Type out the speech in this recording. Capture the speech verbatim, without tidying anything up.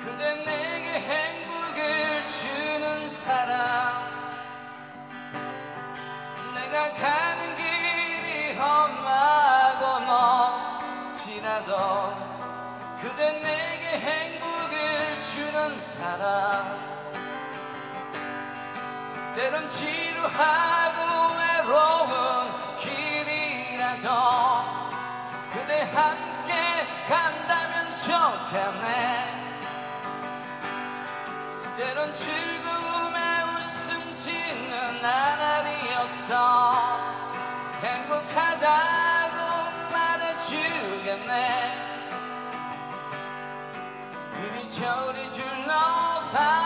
그대 내게 행복을 주는 사람. 내가 가는 길이 험하고 멀지라도 그대 내게 행복을 주는 사람. 때론 지루하고 외로운 길이라도 그대 함께 간다면 좋겠네. 때론 즐거움에 웃음 짓는 나날이었어. 행복하다고 말해주겠네. 이리저리 둘러봐